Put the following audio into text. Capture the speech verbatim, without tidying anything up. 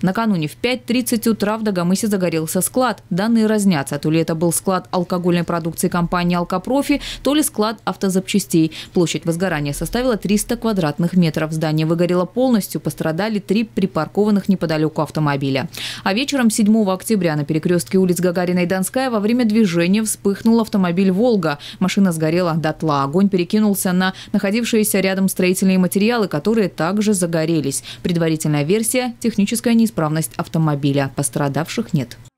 Накануне в пять тридцать утра в Дагомысе загорелся склад. Данные разнятся. То ли это был склад алкогольной продукции компании «Алкопрофи», то ли склад автозапчастей. Площадь возгорания составила триста квадратных метров. Здание выгорело полностью. Пострадали три припаркованных неподалеку автомобиля. А вечером седьмого октября на перекрестке улиц Гагарина и Донская во время движения вспыхнул автомобиль «Волга». Машина сгорела дотла. Огонь перекинулся на находившиеся рядом строительные материалы, которые также загорелись. Предварительная версия – техническая неисправность автомобиля. Пострадавших нет.